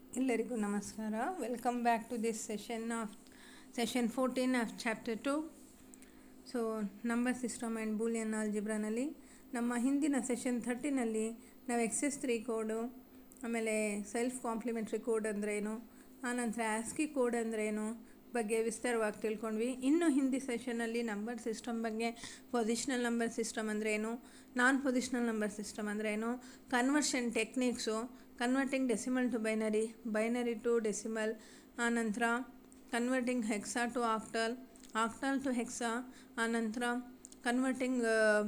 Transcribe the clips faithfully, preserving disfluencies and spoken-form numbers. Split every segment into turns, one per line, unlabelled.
ಎಲ್ಲರಿಗೂ ನಮಸ್ಕಾರ. Welcome back to this session of session fourteen of chapter two. So number system and Boolean ಆಲ್ಜಿಬ್ರಾನಲ್ಲಿ ನಮ್ಮ ಹಿಂದಿನ session ಥರ್ಟಿನಲ್ಲಿ ನಾವು ಎಕ್ಸೆಸ್ ತ್ರೀ ಕೋಡು, ಆಮೇಲೆ ಸೆಲ್ಫ್ ಕಾಂಪ್ಲಿಮೆಂಟ್ರಿ ಕೋಡ್ ಅಂದ್ರೇನು, ಆನಂತರ ಆಸ್ಕಿ ಕೋಡ್ ಅಂದ್ರೇನು ಬಗ್ಗೆ ವಿಸ್ತಾರವಾಗಿ ತಿಳ್ಕೊಂಡ್ವಿ. ಇನ್ನು ಹಿಂದಿ ಸೆಷನಲ್ಲಿ ನಂಬರ್ ಸಿಸ್ಟಮ್ ಬಗ್ಗೆ ಪೊಸಿಷನಲ್ ನಂಬರ್ ಸಿಸ್ಟಮ್ ಅಂದ್ರೇನು, ನಾನ್ ಪೊಸಿಷನಲ್ ನಂಬರ್ ಸಿಸ್ಟಮ್ ಅಂದ್ರೇನು, conversion techniques, converting decimal to binary, binary to decimal, ಆನಂತರ converting hexa to octal, octal to hexa, ಆನಂತರ converting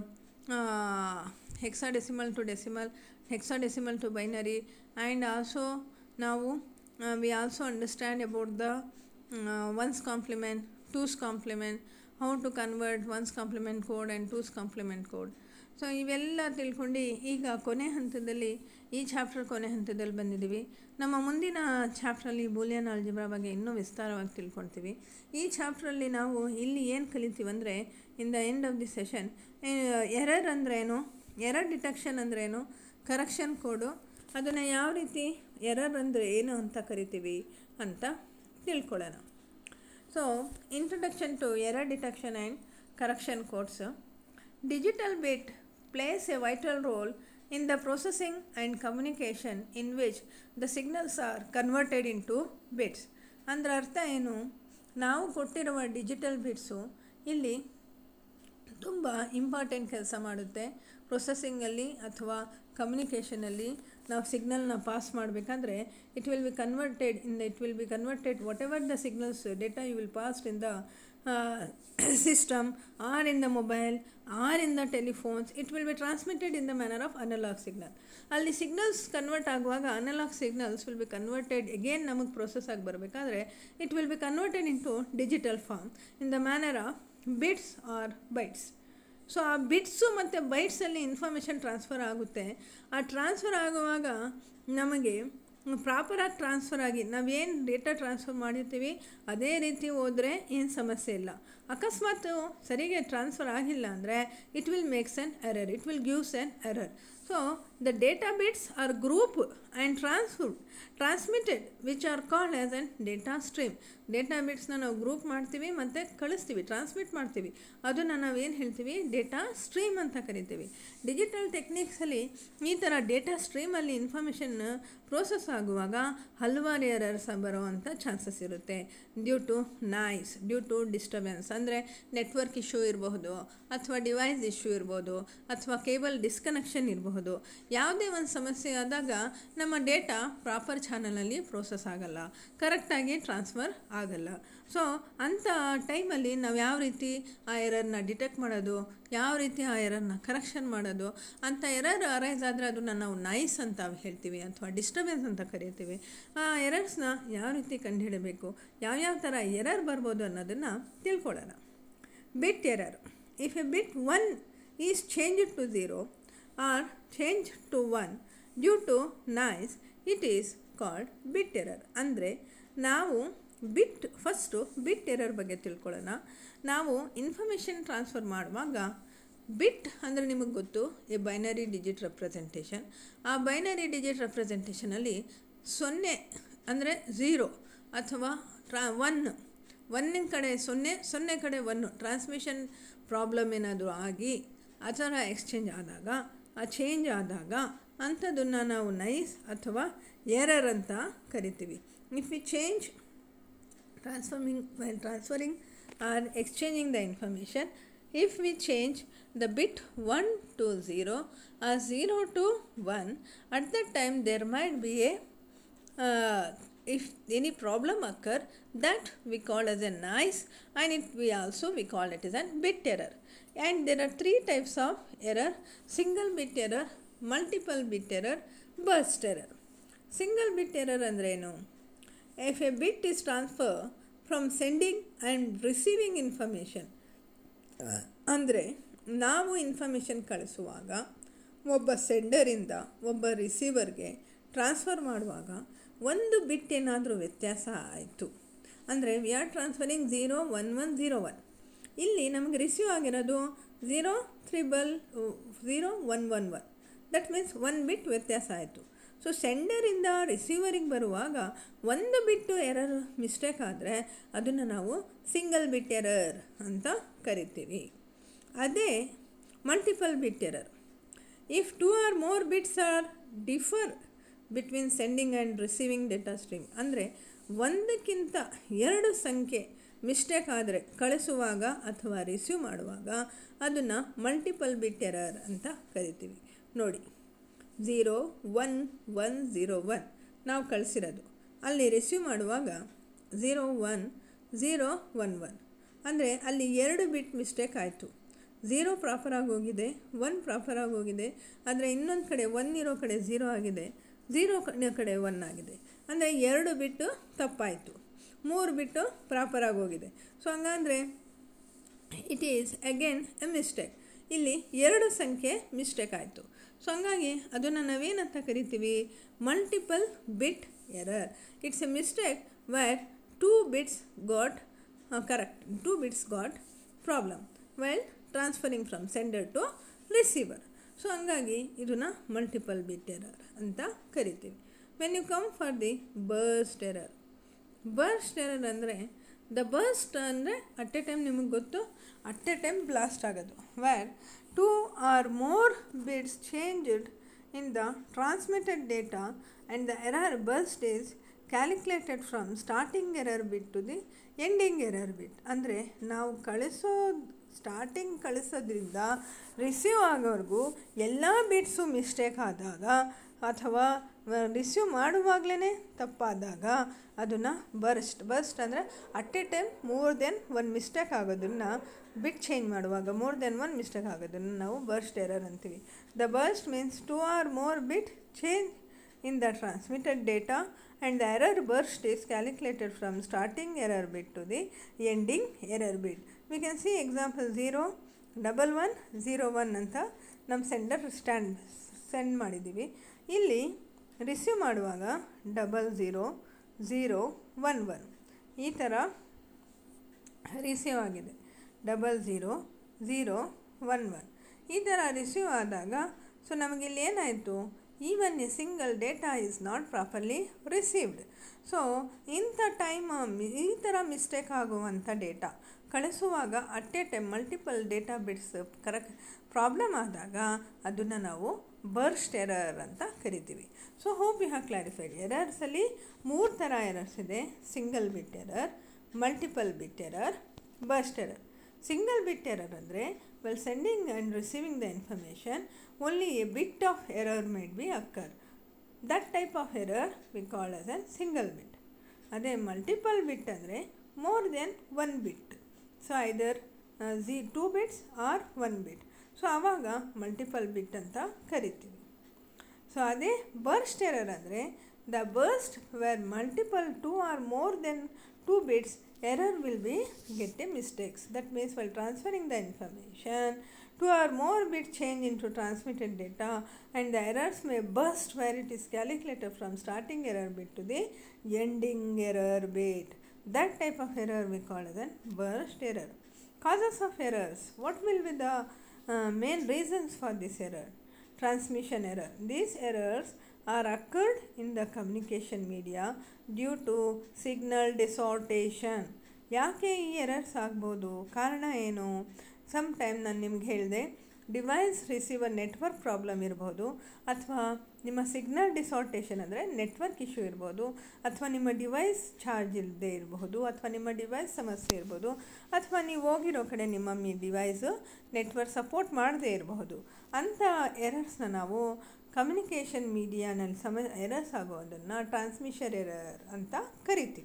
hexadecimal to decimal, hexadecimal to binary, and also ನಾವು we also understand about the ones complement, two's complement, how to convert ones complement code and two's complement code. So ಇವೆಲ್ಲ ತಿಳ್ಕೊಂಡು ಈಗ ಕೊನೆ ಹಂತದಲ್ಲಿ, ಈ chapter ಕೊನೆ ಹಂತದಲ್ಲಿ ಬಂದಿದ್ದೀವಿ. ನಮ್ಮ ಮುಂದಿನ ಚಾಪ್ಟ್ರಲ್ಲಿ ಬೂಲಿಯನ್ ಆಲ್ಜಿಬ್ರಾ ಬಗ್ಗೆ ಇನ್ನೂ ವಿಸ್ತಾರವಾಗಿ ತಿಳ್ಕೊಳ್ತೀವಿ. ಈ ಚಾಪ್ಟ್ರಲ್ಲಿ ನಾವು ಇಲ್ಲಿ ಏನು ಕಲಿತೀವಂದರೆ, in the end of the session error ಅಂದ್ರೇನು, ಎರರ್ ಡಿಟೆಕ್ಷನ್ ಅಂದ್ರೇನು, ಕರೆಕ್ಷನ್ ಕೋಡು, ಅದನ್ನು ಯಾವ ರೀತಿ ಎರರ್ ಅಂದರೆ ಏನು ಅಂತ ಕರಿತೀವಿ ಅಂತ ತಿಳ್ಕೊಳ್ಳೋಣ. So introduction to error detection and correction codes. Digital bit plays a vital role in the processing and communication in which the signals are converted into bits. ಅಂದರೆ ಅರ್ಥ ಏನು, ನಾವು ಕೊಟ್ಟಿರುವ ಡಿಜಿಟಲ್ ಬಿಟ್ಸು ಇಲ್ಲಿ ತುಂಬ ಇಂಪಾರ್ಟೆಂಟ್ ಕೆಲಸ ಮಾಡುತ್ತೆ. ಪ್ರೊಸೆಸಿಂಗಲ್ಲಿ ಅಥವಾ ಕಮ್ಯುನಿಕೇಷನಲ್ಲಿ ನಾವು ಸಿಗ್ನಲ್ನ ಪಾಸ್ ಮಾಡಬೇಕಾದ್ರೆ it will be converted in the it will be converted whatever the signals data you will passed in the system or in the mobile or in the telephones, it will be transmitted in the manner of analog signal. ಅಲ್ಲಿ signals convert ಆಗುವಾಗ analog signals will be converted again ನಮಗೆ process ಆಗಿ ಬರಬೇಕಾದ್ರೆ it will be converted into digital form in the manner of bits R bytes. So ಆ bits ಮತ್ತು ಬೈಟ್ಸಲ್ಲಿ information transfer ಆಗುತ್ತೆ. ಆ ಟ್ರಾನ್ಸ್ಫರ್ ಆಗುವಾಗ ನಮಗೆ ಪ್ರಾಪರಾಗಿ ಟ್ರಾನ್ಸ್ಫರ್ ಆಗಿ ನಾವೇನು ಡೇಟಾ ಟ್ರಾನ್ಸ್ಫರ್ ಮಾಡಿರ್ತೀವಿ ಅದೇ ರೀತಿ ಹೋದರೆ ಏನು ಸಮಸ್ಯೆ ಇಲ್ಲ. ಅಕಸ್ಮಾತ್ ಸರಿಗೆ ಟ್ರಾನ್ಸ್ಫರ್ ಆಗಿಲ್ಲ ಅಂದರೆ it will makes an error, it will gives an error. So the data bits are group and transfer transmitted which are called as an data stream. Data ಬಿಟ್ಸ್ನ ನಾವು ಗ್ರೂಪ್ ಮಾಡ್ತೀವಿ ಮತ್ತು ಕಳಿಸ್ತೀವಿ, ಟ್ರಾನ್ಸ್ಮಿಟ್ ಮಾಡ್ತೀವಿ. ಅದನ್ನು ನಾವೇನು ಹೇಳ್ತೀವಿ, ಡೇಟಾ ಸ್ಟ್ರೀಮ್ ಅಂತ ಕರಿತೀವಿ. ಡಿಜಿಟಲ್ ಟೆಕ್ನಿಕ್ಸಲ್ಲಿ ಈ ಥರ ಡೇಟಾ ಸ್ಟ್ರೀಮಲ್ಲಿ ಇನ್ಫಾರ್ಮೇಷನ್ ಪ್ರೋಸೆಸ್ ಆಗುವಾಗ ಹಲವಾರು ಎರರ್ಸ್ ಬರೋವಂಥ ಚಾನ್ಸಸ್ ಇರುತ್ತೆ. Due to noise, due to disturbance, ಅಂದರೆ ನೆಟ್ವರ್ಕ್ ಇಶ್ಯೂ ಇರಬಹುದು, ಅಥವಾ ಡಿವೈಸ್ ಇಶ್ಯೂ ಇರ್ಬೋದು, ಅಥವಾ ಕೇಬಲ್ ಡಿಸ್ಕನೆಕ್ಷನ್ ಇರಬಹುದು. ಯಾವುದೇ ಒಂದು ಸಮಸ್ಯೆ ಆದಾಗ ನಮ್ಮ ಡೇಟಾ ಪ್ರಾಪರ್ ಚಾನಲಲ್ಲಿ ಪ್ರೋಸೆಸ್ ಆಗಲ್ಲ, ಕರೆಕ್ಟಾಗಿ ಟ್ರಾನ್ಸ್ಫರ್ ಆಗಲ್ಲ. ಸೊ ಅಂಥ ಟೈಮಲ್ಲಿ ನಾವು ಯಾವ ರೀತಿ ಆ ಎರರ್ನ ಡಿಟೆಕ್ಟ್ ಮಾಡೋದು, ಯಾವ ರೀತಿ ಆ ಎರರ್ನ ಕರೆಕ್ಷನ್ ಮಾಡೋದು, ಅಂಥ ಎರರ್ ಅರೈಸ್ ಆದರೆ ಅದನ್ನು ನಾವು ನಾಯ್ಸ್ ಅಂತ ಹೇಳ್ತೀವಿ ಅಥವಾ ಡಿಸ್ಟರ್ಬೆನ್ಸ್ ಅಂತ ಕರಿತೀವಿ. ಆ ಎರರ್ಸ್ನ ಯಾವ ರೀತಿ ಕಂಡುಹಿಡಬೇಕು, ಯಾವ್ಯಾವ ಥರ ಎರರ್ ಬರ್ಬೋದು ಅನ್ನೋದನ್ನು ತಿಳ್ಕೊಳ್ಳೋಣ. Bit error. If a bit one is changed to zero or change to one due to noise it is called bit error. ಅಂದರೆ ನಾವು ಬಿಟ್ ಫಸ್ಟು ಬಿಟ್ ಎರರ್ ಬಗ್ಗೆ ತಿಳ್ಕೊಳ್ಳೋಣ. ನಾವು ಇನ್ಫಾರ್ಮೇಷನ್ ಟ್ರಾನ್ಸ್ಫರ್ ಮಾಡುವಾಗ ಬಿಟ್ ಅಂದರೆ ನಿಮಗೆ ಗೊತ್ತು, ಎ ಬೈನರಿ ಡಿಜಿಟ್ ರೆಪ್ರೆಸೆಂಟೇಷನ್. ಆ ಬೈನರಿ ಡಿಜಿಟ್ ರೆಪ್ರೆಸೆಂಟೇಷನಲ್ಲಿ ಸೊನ್ನೆ ಅಂದರೆ ಝೀರೋ ಅಥವಾ ಟ್ರಾ ಒನ್, ಒನ್ನಿನ ಕಡೆ ಸೊನ್ನೆ, ಸೊನ್ನೆ ಕಡೆ ಒನ್ನು, ಟ್ರಾನ್ಸ್ಮಿಷನ್ ಪ್ರಾಬ್ಲಮ್ ಏನಾದರೂ ಆಗಿ ಆ ಥರ ಎಕ್ಸ್ಚೇಂಜ್ ಆದಾಗ, ಆ ಚೇಂಜ್ ಆದಾಗ ಅಂಥದ್ದನ್ನು ನಾವು ನೈಸ್ ಅಥವಾ ಎರರ್ ಅಂತ ಕರಿತೀವಿ. If we change transforming while transferring or exchanging the information, if we change the bit one to zero or zero to one, at that time there might be a uh, if any problem occur, that we call as a noise, and it we also we call it as a bit error. And there are three types of error: single bit error, multiple bit error, burst error. Single bit error ಅಂದ್ರೇನು? If a bit is transferred from sending and receiving information, ಅಂದರೆ ನಾವು information ಕಳಿಸುವಾಗ ಒಬ್ಬ ಸೆಂಡರಿಂದ ಒಬ್ಬ ರಿಸೀವರ್ಗೆ transfer ಮಾಡುವಾಗ ಒಂದು ಬಿಟ್ ಏನಾದರೂ ವ್ಯತ್ಯಾಸ ಆಯಿತು ಅಂದರೆ we are transferring zero one one zero one. ಇಲ್ಲಿ ನಮಗೆ ರಿಸೀವ್ ಆಗಿರೋದು zero triple zero one one one. That means one bit ವ್ಯತ್ಯಾಸ ಆಯಿತು. ಸೊ ಸೆಂಡರಿಂದ ರಿಸೀವರಿಗೆ ಬರುವಾಗ ಒಂದು ಬಿಟ್ಟು ಎರರ್ ಮಿಸ್ಟೇಕ್ ಆದರೆ ಅದನ್ನು ನಾವು ಸಿಂಗಲ್ ಬಿಟ್ ಎರರ್ ಅಂತ ಕರಿತೀವಿ. ಅದೇ multiple bit error. If two or more bits are differ between sending and receiving data stream, ಅಂದರೆ ಒಂದಕ್ಕಿಂತ ಎರಡು ಸಂಖ್ಯೆ ಮಿಸ್ಟೇಕ್ ಆದರೆ ಕಳಿಸುವಾಗ ಅಥವಾ ರಿಸೀವ್ ಮಾಡುವಾಗ ಅದನ್ನು ಮಲ್ಟಿಪಲ್ ಬಿಟ್ ಎರರ್ ಅಂತ ಕರಿತೀವಿ. ನೋಡಿ, zero one one zero one ನಾವು ಕಳಿಸಿರೋದು, ಅಲ್ಲಿ ರಿಸೀವ್ ಮಾಡುವಾಗ zero one zero one one, ಅಂದರೆ ಅಲ್ಲಿ ಎರಡು ಬಿಟ್ ಮಿಸ್ಟೇಕ್ ಆಯಿತು. ಝೀರೋ ಪ್ರಾಪರಾಗಿ ಹೋಗಿದೆ, ಒನ್ ಪ್ರಾಪರಾಗಿ ಹೋಗಿದೆ, ಆದರೆ ಇನ್ನೊಂದು ಕಡೆ ಒನ್ ಇರೋ ಕಡೆ ಝೀರೋ ಆಗಿದೆ, ಝೀರೋ ಕಡೆ ಒನ್ ಆಗಿದೆ, ಅಂದರೆ ಎರಡು ಬಿಟ್ಟು ತಪ್ಪಾಯಿತು, ಮೂರು ಬಿಟ್ಟು ಪ್ರಾಪರಾಗಿ ಹೋಗಿದೆ. ಸೊ ಹಂಗಂದರೆ it is again a mistake. ಇಲ್ಲಿ ಎರಡು ಸಂಖ್ಯೆ ಮಿಸ್ಟೇಕ್ ಆಯಿತು. ಸೊ ಹಂಗಾಗಿ ಅದನ್ನು ನಾವೇನಂತ ಕರಿತೀವಿ? Multiple bit error. It's a mistake where two bits got correct, two bits got problem well transferring from sender to receiver. So ಹಂಗಾಗಿ ಇದನ್ನು ಮಲ್ಟಿಪಲ್ ಬಿಟ್ ಎರರ್ ಅಂತ ಕರಿತೀವಿ. When you come for the burst error. Burst error ಅಂದರೆ the burst ಅಂದರೆ at a time ನಿಮಗೆ ಗೊತ್ತು, at a time blast ಆಗೋದು. Where two or more bits changed in the transmitted data and the error burst is calculated from starting error bit to the ending error bit. ಅಂದರೆ ನಾವು ಕಳಿಸೋ starting ಕಳಿಸೋದ್ರಿಂದ receive ಆಗೋವರೆಗೂ ಎಲ್ಲ bits mistake ಆದಾಗ ಅಥವಾ receive ಮಾಡುವಾಗಲೇ ತಪ್ಪಾದಾಗ ಅದನ್ನು ಬರ್ಸ್ಟ್. ಬರ್ಸ್ಟ್ ಅಂದರೆ at a time more than one mistake ಆಗೋದನ್ನು, ಬಿಟ್ ಚೇಂಜ್ ಮಾಡುವಾಗ ಮೋರ್ ದೆನ್ ಒನ್ ಮಿಸ್ಟೇಕ್ ಆಗೋದನ್ನು ನಾವು ಬರ್ಸ್ಟ್ ಎರರ್ ಅಂತೀವಿ. The burst means two or more bit change in the transmitted data and the error burst is calculated from starting error bit to the ending error bit. We can see example zero, double one, zero one ಅಂತ ನಮ್ಮ sender stand send ಮಾಡಿದ್ದೀವಿ. ಇಲ್ಲಿ receive ಮಾಡುವಾಗ double zero zero one one ಈ ಥರ receive ಆಗಿದೆ. Double zero zero one one ಈ ಥರ ರಿಸೀವ್ ಆದಾಗ ಸೊ ನಮಗಿಲ್ಲಿ ಏನಾಯಿತು? even a single data is not properly received. So ಇಂಥ ಟೈಮ್ ಈ ಥರ ಮಿಸ್ಟೇಕ್ ಆಗುವಂಥ ಡೇಟಾ ಕಳಿಸುವಾಗ at a time multiple data bits correct problem ಆದಾಗ ಅದನ್ನು ನಾವು ಬರ್ಸ್ಟ್ ಎರರ್ ಅಂತ ಕರಿತೀವಿ. So hope you have clarified. ಎರರ್ಸಲ್ಲಿ ಮೂರು ಥರ ಎರರ್ಸ್ ಇದೆ: single bit error, multiple bit error, burst error. Single bit error ಅಂದರೆ while sending and receiving the information only a bit of error might be occur. That type of error we call as a single bit. ಅದೇ multiple bit ಅಂದರೆ more than one bit. So either the two bits or one bit. So ಆವಾಗ multiple bit ಅಂತ ಕರಿತೀವಿ. So ಅದೇ burst error ಅಂದರೆ the burst where multiple two or more than two bits, error will be get a mistakes. That means while transferring the information, two or more bit change into transmitted data and the errors may burst where it is calculated from starting error bit to the ending error bit. That type of error we call as a burst error. Causes of errors. What will be the uh, main reasons for this error? Transmission error. These errors are occurred in the communication media due to signal distortion. ಯಾಕೆ ಈ errors ಆಗ್ಬೋದು? ಕಾರಣ ಏನು? Some time ನಾನು ನಿಮ್ಗೆ ಹೇಳಿದೆ, device receiver network problem ಇರ್ಬೋದು, ಅಥವಾ ನಿಮ್ಮ ಸಿಗ್ನಲ್ ಡಿಸಾರ್ಟೇಷನ್ ಅಂದರೆ ನೆಟ್ವರ್ಕ್ ಇಶ್ಯೂ ಇರ್ಬೋದು, ಅಥವಾ ನಿಮ್ಮ ಡಿವೈಸ್ ಚಾರ್ಜ್ ಇಲ್ಲದೆ ಇರಬಹುದು, ಅಥವಾ ನಿಮ್ಮ ಡಿವೈಸ್ ಸಮಸ್ಯೆ ಇರ್ಬೋದು, ಅಥವಾ ನೀವು ಹೋಗಿರೋ ಕಡೆ ನಿಮ್ಮ ಮಿ ಡಿವೈಸು ನೆಟ್ವರ್ಕ್ ಸಪೋರ್ಟ್ ಮಾಡದೇ ಇರಬಹುದು. ಅಂಥ ಎರರ್ಸ್ನ ನಾವು ಕಮ್ಯುನಿಕೇಷನ್ ಮೀಡಿಯಾನಲ್ಲಿ ಸಮ ಎರರ್ಸ್ ಆಗೋದನ್ನು ಟ್ರಾನ್ಸ್ಮಿಷನ್ ಎರರ್ ಅಂತ ಕರಿತೀವಿ.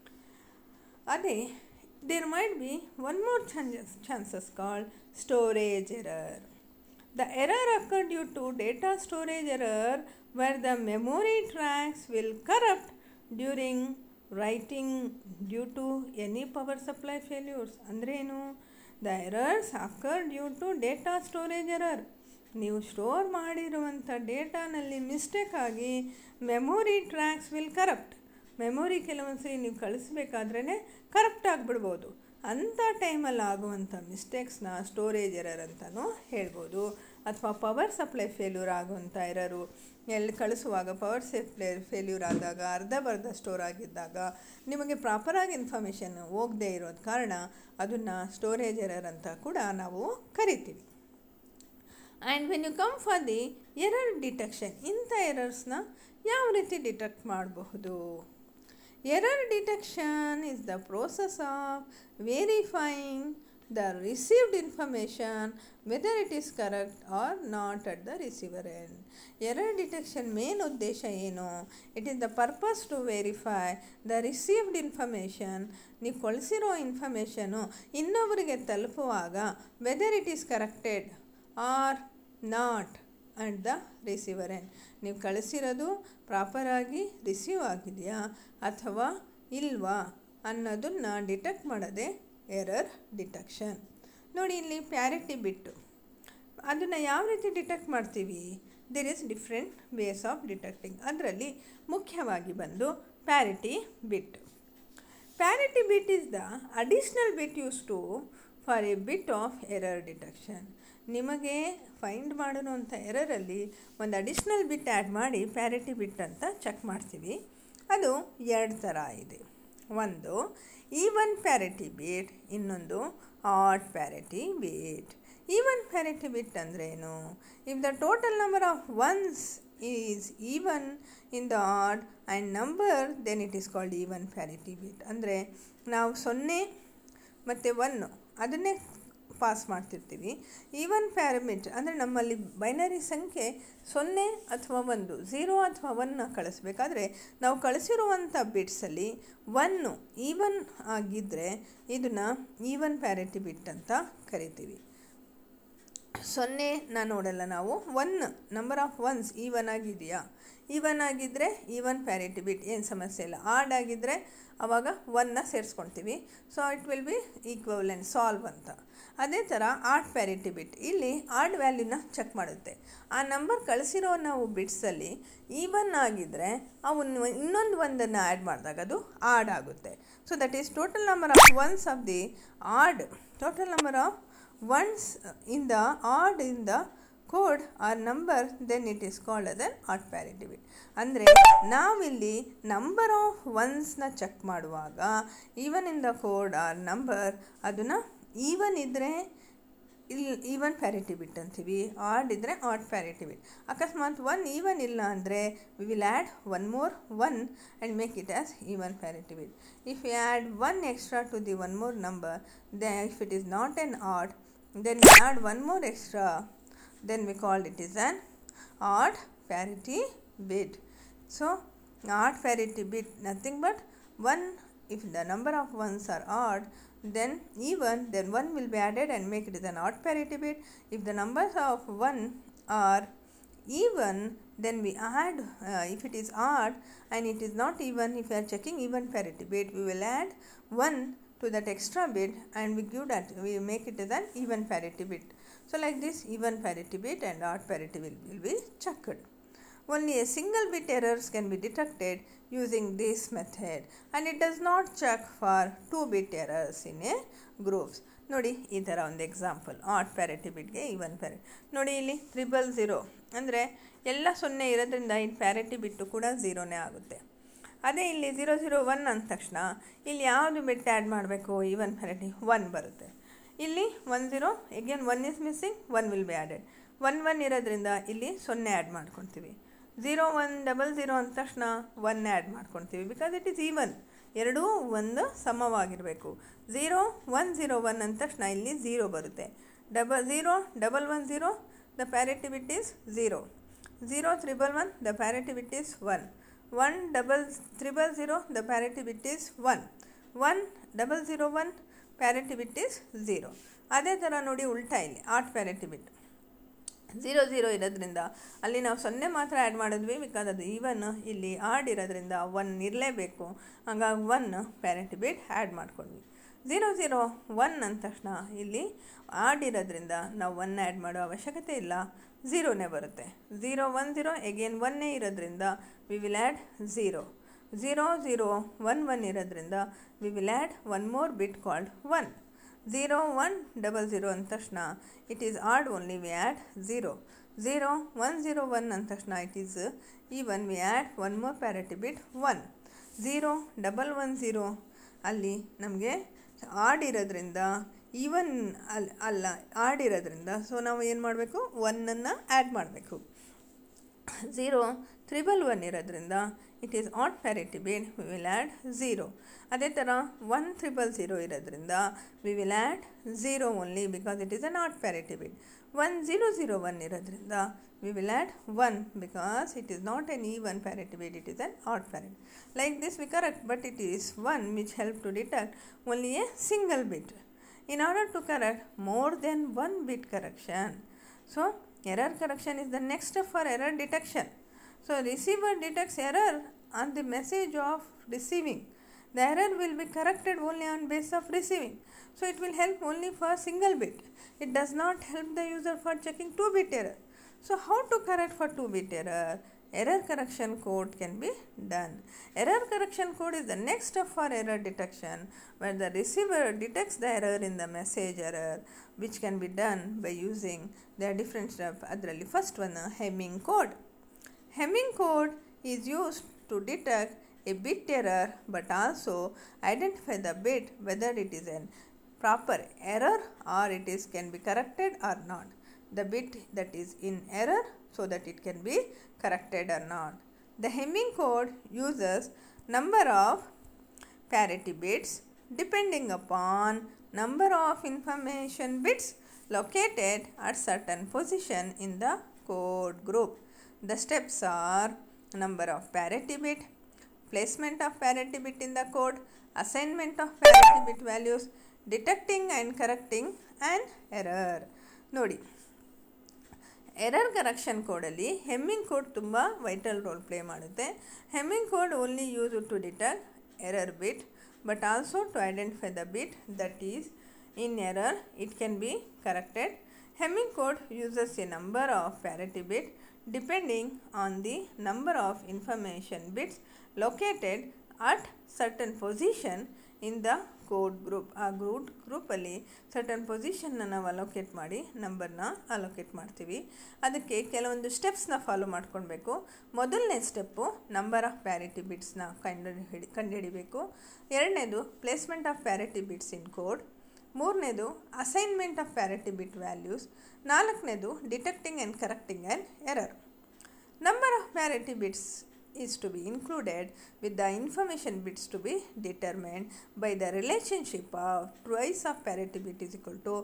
ಅದೇ there might be one more chances chances called storage error. The error occur due to data storage error where the memory tracks will corrupt during writing due to any power supply failures. ಅಂದ್ರೇನು? The errors occur due to data storage error. ನೀವು store ಮಾಡಿರುವಂಥ ಡೇಟಾನಲ್ಲಿ mistake ಆಗಿ memory tracks will corrupt. Memory ಕೆಲವೊಂದು ಸರಿ ನೀವು ಕಳಿಸ್ಬೇಕಾದ್ರೇ corrupt ಆಗಿಬಿಡ್ಬೋದು. ಅಂಥ ಟೈಮಲ್ಲಿ ಆಗುವಂಥ ಮಿಸ್ಟೇಕ್ಸ್ನ ಸ್ಟೋರೇಜ್ ಎರರ್ ಅಂತಲೂ ಹೇಳ್ಬೋದು. ಅಥವಾ ಪವರ್ ಸಪ್ಲೈ ಫೇಲ್ಯೂರ್ ಆಗುವಂಥ ಎರರು, ಎಲ್ಲಿ ಕಳಿಸುವಾಗ ಪವರ್ ಸಪ್ಲೈ ಫೇಲ್ಯೂರ್ ಆದಾಗ ಅರ್ಧ ಬರ್ಧ ಸ್ಟೋರ್ ಆಗಿದ್ದಾಗ ನಿಮಗೆ ಪ್ರಾಪರಾಗಿ ಇನ್ಫಾರ್ಮೇಷನ್ ಹೋಗದೇ ಇರೋದ ಕಾರಣ ಅದನ್ನು ಸ್ಟೋರೇಜ್ ಎರರ್ ಅಂತ ಕೂಡ ನಾವು ಕರಿತೀವಿ. And when you come for the error detection, ಇಂಥ ಎರರ್ಸ್ನ ಯಾವ ರೀತಿ ಡಿಟೆಕ್ಟ್ ಮಾಡಬಹುದು? Error detection is the process of verifying the received information whether it is correct or not at the receiver end. Error detection main ಉದ್ದೇಶ ಏನು? It is the purpose to verify the received information. ನೀವು ಕಳಿಸಿರೋ information ಇನ್ನೊಬ್ಬರಿಗೆ ತಲುಪುವಾಗ whether it is corrected or not at the receiver end. ನೀವು ಕಳಿಸಿರೋದು ಪ್ರಾಪರಾಗಿ receive ಆಗಿದೆಯಾ ಅಥವಾ ಇಲ್ವಾ ಅನ್ನೋದನ್ನು ಡಿಟೆಕ್ಟ್ ಮಾಡೋದೇ ಎರರ್ ಡಿಟೆಕ್ಷನ್. ನೋಡಿ, ಇಲ್ಲಿ ಪ್ಯಾರಿಟಿ ಬಿಟ್ಟು ಅದನ್ನು ಯಾವ ರೀತಿ ಡಿಟೆಕ್ಟ್ ಮಾಡ್ತೀವಿ? There is different ways of detecting. ಅದರಲ್ಲಿ ಮುಖ್ಯವಾಗಿ ಬಂದು parity bit. Parity bit is the additional bit use to for a bit of error detection. ನಿಮಗೆ ಫೈಂಡ್ ಮಾಡಿರೋಂಥ ಎರರಲ್ಲಿ ಒಂದು ಅಡಿಷ್ನಲ್ ಬಿಟ್ ಆ್ಯಡ್ ಮಾಡಿ ಪ್ಯಾರಿಟಿ ಬಿಟ್ ಅಂತ ಚೆಕ್ ಮಾಡ್ತೀವಿ. ಅದು ಎರಡು ಥರ ಇದೆ. ಒಂದು ಈವನ್ ಪ್ಯಾರಿಟಿ ಬಿಟ್, ಇನ್ನೊಂದು odd parity bit. Even parity bit ಅಂದ್ರೇನು? If the total number of ones is even in the odd and number then it is called even parity bit. ಅಂದರೆ ನಾವು ಸೊನ್ನೆ ಮತ್ತು ಒನ್ನು ಅದನ್ನೇ ಪಾಸ್ ಮಾಡ್ತಿರ್ತೀವಿ. Even ಪ್ಯಾರಮಿಟ್ ಅಂದರೆ ನಮ್ಮಲ್ಲಿ ಬೈನರಿ ಸಂಖ್ಯೆ ಸೊನ್ನೆ ಅಥವಾ ಒಂದು, ಝೀರೋ ಅಥವಾ ಒನ್ನ ಕಳಿಸ್ಬೇಕಾದ್ರೆ ನಾವು ಕಳಿಸಿರುವಂಥ ಬಿಟ್ಸಲ್ಲಿ ಒನ್ನು ಈವನ್ ಆಗಿದ್ದರೆ ಇದನ್ನು ಈವನ್ ಪ್ಯಾರಿಟಿ ಬಿಟ್ ಅಂತ ಕರಿತೀವಿ. ಸೊನ್ನೆನ ನೋಡಲ್ಲ ನಾವು, one number of ones even ಆಗಿದೆಯಾ? ಈವನ್ ಆಗಿದ್ದರೆ ಈವನ್ ಪ್ಯಾರಿಟಿ ಬಿಟ್, ಏನು ಸಮಸ್ಯೆ ಇಲ್ಲ. ಆಡ್ ಆಗಿದ್ದರೆ ಆವಾಗ ಒನ್ನ ಸೇರಿಸ್ಕೊಳ್ತೀವಿ. So it will be equivalent solve ಅಂತ. ಅದೇ ಥರ ಆಡ್ ಪ್ಯಾರಿಟಿ ಬಿಟ್, ಇಲ್ಲಿ ಆಡ್ ವ್ಯಾಲ್ಯೂನ ಚೆಕ್ ಮಾಡುತ್ತೆ. ಆ ನಂಬರ್ ಕಳಿಸಿರೋ ನಾವು ಬಿಟ್ಸಲ್ಲಿ ಈವನ್ ಆಗಿದ್ದರೆ ಅವನ್ನ ಇನ್ನೊಂದು ಒಂದನ್ನು ಆ್ಯಡ್ ಮಾಡಿದಾಗ ಅದು ಆಡ್ ಆಗುತ್ತೆ. So that is total number of ones of the odd, total number of ones in the odd in the code or number, then it is called as an odd parity bit. ಅಂದರೆ ನಾವಿಲ್ಲಿ number of ಒನ್ಸ್ನ check ಮಾಡುವಾಗ even in the code or number ಅದನ್ನು even ಇದ್ದರೆ ಇಲ್ಲಿ even parity ಬಿಟ್ ಅಂತೀವಿ, add ಇದ್ದರೆ add parity ಬಿಟ್. ಅಕಸ್ಮಾತ್ ಒನ್ ಈವನ್ ಇಲ್ಲ ಅಂದರೆ we will add one more one and make it as even parity bit. If you add one extra to the one more number, they if it is not an odd, then you add one more extra, then we call it is an odd parity bit. So odd parity bit nothing but one. If the number of ones are odd, then even, then one will be added and make it as an odd parity bit. If the numbers of one are even, then we add, uh, if it is odd and it is not even, if we are checking even parity bit, we will add one to that extra bit and we give that, we make it as an even parity bit. So like this, even parity bit and odd parity will, will be checked. Only a single bit errors can be detected using this method, and it does not check for two bit errors in a groups. ನೋಡಿ, ಈ ಥರ ಒಂದು example odd parity ಬಿಟ್ಗೆ even parity. ನೋಡಿ, ಇಲ್ಲಿ triple zero ಅಂದರೆ ಎಲ್ಲ ಸೊನ್ನೆ ಇರೋದ್ರಿಂದ ಇಲ್ಲಿ ಪ್ಯಾರಿಟಿ ಬಿಟ್ಟು ಕೂಡ ಝೀರೋನೇ ಆಗುತ್ತೆ. ಅದೇ ಇಲ್ಲಿ ಝೀರೋ ಝೀರೋ ಒನ್ ಅಂದ ತಕ್ಷಣ ಇಲ್ಲಿ ಯಾವುದು ಬಿಟ್ ಆ್ಯಡ್ ಮಾಡಬೇಕು? ಈವನ್ ಪ್ಯಾರಿಟಿ ಒನ್ ಬರುತ್ತೆ. ಇಲ್ಲಿ one zero again one is missing, one will be added. One one ಇರೋದ್ರಿಂದ ಇಲ್ಲಿ ಸೊನ್ನೆ ಆ್ಯಡ್ ಮಾಡ್ಕೊತೀವಿ. ಝೀರೋ ಒನ್ ಡಬಲ್ ಝೀರೋ ಅಂದ ತಕ್ಷಣ ಒನ್ ಆ್ಯಡ್ ಮಾಡ್ಕೊತೀವಿ, ಬಿಕಾಸ್ ಇಟ್ ಈಸ್ ಈವನ್, ಎರಡೂ ಒಂದು ಸಮವಾಗಿರಬೇಕು. ಝೀರೋ ಒನ್ ಝೀರೋ ಒನ್ ಅಂದ ತಕ್ಷಣ ಇಲ್ಲಿ ಝೀರೋ ಬರುತ್ತೆ. Double zero double one zero, the parity bit is zero. Zero triple one, the parity bit is one. One double triple zero, the parity bit is one. One double zero one, parity bit is zero. ಅದೇ ಥರ ನೋಡಿ ಉಲ್ಟಾ ಇಲ್ಲಿ odd parity bit zero zero ಇರೋದ್ರಿಂದ ಅಲ್ಲಿ ನಾವು ಸೊನ್ನೆ ಮಾತ್ರ ಆ್ಯಡ್ ಮಾಡಿದ್ವಿ, ಬಿಕಾಸ್ ಅದು ಈವನ್. ಇಲ್ಲಿ ಆಡ್ ಇರೋದ್ರಿಂದ ಒನ್ ಇರಲೇಬೇಕು, ಹಾಗಾಗಿ ಒನ್ ಪ್ಯಾರಿಟಿ ಬಿಟ್ ಆ್ಯಡ್ ಮಾಡ್ಕೊಂಡ್ವಿ. ಝೀರೋ ಝೀರೋ ಒನ್ ಅಂದ ತಕ್ಷಣ ಇಲ್ಲಿ ಆಡ್ ಇರೋದ್ರಿಂದ ನಾವು ಒನ್ ಆ್ಯಡ್ ಮಾಡೋ ಅವಶ್ಯಕತೆ ಇಲ್ಲ, ಝೀರೋನೇ ಬರುತ್ತೆ. ಝೀರೋ ಒನ್ ಝೀರೋ ಎಗೇನ್ ಒನ್ನೇ ಇರೋದ್ರಿಂದ we will add zero. Zero zero one one ಇರೋದ್ರಿಂದ we will add one more bit called one. Zero one double zero ಅಂದ ತಕ್ಷಣ it is odd only we add zero. Zero one zero one ಅಂದ ತಕ್ಷಣ it is even we add one more parity bit one. Zero double one zero ಅಲ್ಲಿ ನಮಗೆ add ಇರೋದ್ರಿಂದ even ಅಲ್ಲಿ ಅಲ್ಲ add ಇರೋದ್ರಿಂದ ಸೊ ನಾವು ಏನು ಮಾಡಬೇಕು, ಒನ್ನನ್ನು ಆ್ಯಡ್ ಮಾಡಬೇಕು. ಝೀರೋ ತ್ರಿಬಲ್ ಒನ್ ಇರೋದ್ರಿಂದ it is odd parity bit we will add zero. ಅದೇ ಥರ ಒನ್ ತ್ರಿಬಲ್ ಝೀರೋ ಇರೋದ್ರಿಂದ we will add zero only because it is an odd parity bit. One zero zero one ಇರೋದ್ರಿಂದ we will add one because it is not an even parity bit, it is an odd parity. Like this we correct, but it is one which help to detect only a single bit. In order to correct more than one bit correction, so error correction is the next step for error detection. So receiver detects error on the message of receiving. The error will be corrected only on base of receiving. So it will help only for single bit. It does not help the user for checking two bit error. So how to correct for two bit error? Error correction code can be done. Error correction code is the next step for error detection, where the receiver detects the error in the message error, which can be done by using the different steps. Adralli first one, Hamming code. Hamming code is used to detect a bit error but also identify the bit whether it is a proper error or it is can be corrected or not. The bit that is in error so that it can be corrected or not. The Hamming code uses number of parity bits depending upon number of information bits located at certain position in the code group. The steps are number of parity bit, placement of parity bit in the code, assignment of parity bit values, detecting and correcting an error. ನೋಡಿ, error correction ಕೋಡಲ್ಲಿ hemming code ತುಂಬ vital role play ಮಾಡುತ್ತೆ. Hamming code only use to detect error bit but also to identify the bit that is in error it can be corrected. Hamming code uses a number of parity bit depending on the number of information bits located at certain position in the code group. ಆ group ಗ್ರೂಪಲ್ಲಿ certain ಪೊಸಿಷನ್ನ ನಾವು allocate ಮಾಡಿ ನಂಬರ್ನ allocate ಮಾಡ್ತೀವಿ. ಅದಕ್ಕೆ ಕೆಲವೊಂದು ಸ್ಟೆಪ್ಸ್ನ follow ಮಾಡ್ಕೊಳ್ಬೇಕು. ಮೊದಲನೇ ಸ್ಟೆಪ್ಪು ನಂಬರ್ ಆಫ್ ಪ್ಯಾರಿಟಿ ಬಿಟ್ಸ್ನ ಕಂಡು ಹಿಡಿ ಕಂಡುಹಿಡಿಬೇಕು. ಎರಡನೇದು placement of parity bits in code. ಮೂರನೇದು assignment of parity bit values. ನಾಲ್ಕನೇದು detecting and correcting an error. Number of parity bits is to be included with the information bits to be determined by the relationship of twice of parity bit is equal to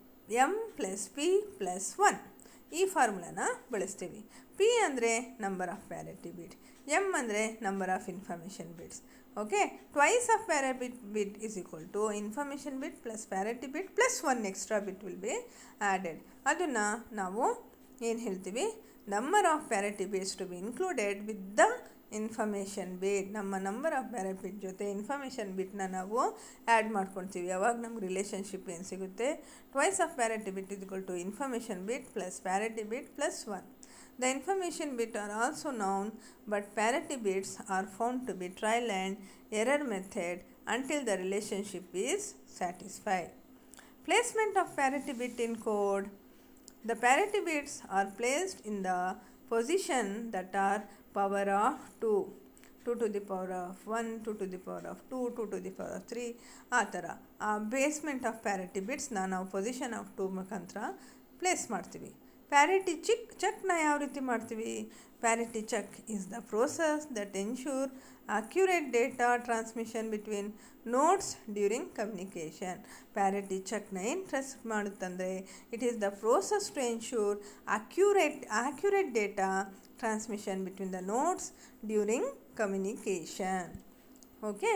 m plus p plus one. ಈ ಫಾರ್ಮುಲಾನ ಬಳಸ್ತೀವಿ. p ಅಂದರೆ number of parity bit, m ಅಂದರೆ number of information bits. Okay, twice of parity bit is equal to information bit plus parity bit plus one extra bit will be added. ಅದನ್ನು ನಾವು ಏನು ಹೇಳ್ತೀವಿ, number of parity bits to be included with the information bit. ನಮ್ಮ number of parity ಬಿಟ್ ಜೊತೆ information ಬಿಟ್ನ ನಾವು add ಮಾಡ್ಕೊಳ್ತೀವಿ. ಯಾವಾಗ ನಮ್ಗೆ ರಿಲೇಷನ್ಶಿಪ್ ಏನು ಸಿಗುತ್ತೆ, twice of parity bit is equal to information bit plus parity bit plus one. The information bit are also known but parity bits are found to be trial and error method until the relationship is satisfied. Placement of parity bit in code. The parity bits are placed in the position that are power of two, two to the power of one, two to the power of two, two to the power of three. ಆ ಥರ ಆ basement of parity ಬಿಟ್ಸ್ನ ನಾವು position of two ಮುಖಾಂತರ place ಮಾಡ್ತೀವಿ. Parity check ಚೆಕ್ನ ಯಾವ ರೀತಿ ಮಾಡ್ತೀವಿ? Parity check is the process that ensure accurate data transmission between nodes during communication. Parity check na ಏನು ಟ್ರಸ್ಟ್ ಮಾಡುತ್ತಂದರೆ it is the process to ensure accurate accurate data transmission between the nodes during communication. Okay,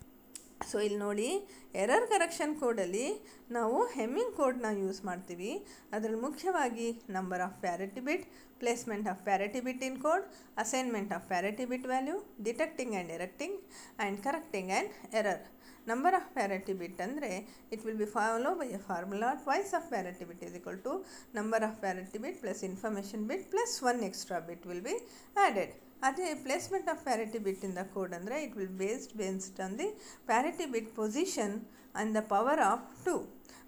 so ಇಲ್ಲಿ ನೋಡಿ, error correction ಕೋಡಲ್ಲಿ ನಾವು hemming ಕೋಡ್ನ use ಮಾಡ್ತೀವಿ. ಅದರಲ್ಲಿ ಮುಖ್ಯವಾಗಿ number of parity bit, placement of parity bit in code, assignment of parity bit value, detecting and erecting and correcting and error. Number of parity bit ಅಂದರೆ it will be follow by a formula twice of parity bit is equal to number of parity bit plus information bit plus one extra bit will be added. ಅದೇ placement of parity bit in the code ಅಂದರೆ it will based based on the parity bit position and the power of two.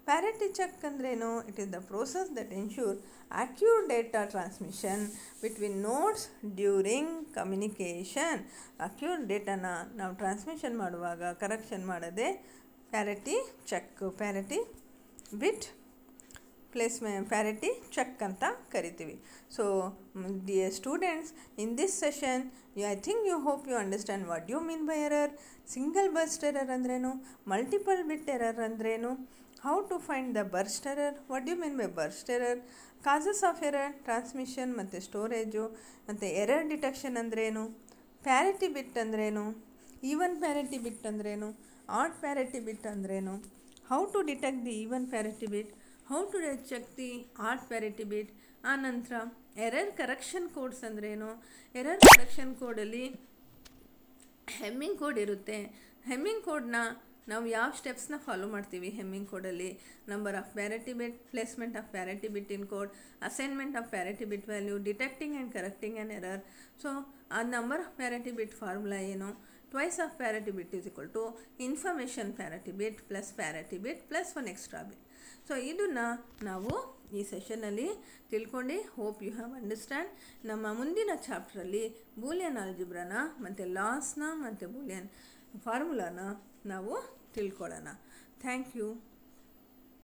Parity check ಅಂದ್ರೇನು? It is the process that ensure accurate data transmission between nodes during communication. Accurate ಡೇಟಾನ ನಾವು transmission ಮಾಡುವಾಗ correction ಮಾಡೋದೇ parity check. Parity bit placement parity check ಅಂತ ಕರಿತೀವಿ. So dear students, in this session I think you hope you understand what you mean by error, single burst error ಅಂದ್ರೇನು, multiple bit error ಅಂದ್ರೇನು, how to find the burst error, what you mean by burst error, causes of error, transmission ಮತ್ತು storage, ಮತ್ತು error detection ಅಂದ್ರೇನು, parity bit ಅಂದ್ರೇನು, even parity bit ಅಂದ್ರೇನು, odd parity bit ಅಂದ್ರೇನು, how to detect the even parity bit, how to check the odd parity bit. ಆನಂತರ error correction codes ಅಂದ್ರೇನು, error correction ಕೋಡಲ್ಲಿ hemming code ಇರುತ್ತೆ. Hamming ಕೋಡ್ನ ನಾವು ಯಾವ ಸ್ಟೆಪ್ಸ್ನ ಫಾಲೋ ಮಾಡ್ತೀವಿ ಹೆಮ್ಮಿಂಗ್ ಕೋಡಲ್ಲಿ? Number of parity bit, placement of parity bit in code, assignment of parity bit value, detecting and correcting an error. So ಆ number of parity bit formula ಏನು? Twice of parity bit is equal to information parity bit plus parity bit plus one extra bit. So ಇದನ್ನು ನಾವು ಈ ಸೆಷನಲ್ಲಿ ತಿಳ್ಕೊಂಡು hope you have understand. ನಮ್ಮ ಮುಂದಿನ ಚಾಪ್ಟ್ರಲ್ಲಿ Boolean ಆಲ್ಜಿಬ್ರಾನ ಮತ್ತು ಲಾಸ್ನ ಮತ್ತು ಬೂಲಿಯನ್ ಫಾರ್ಮುಲಾನ ನಾವು ತಿಳ್ಕೊಳ್ಳೋಣ. Thank you.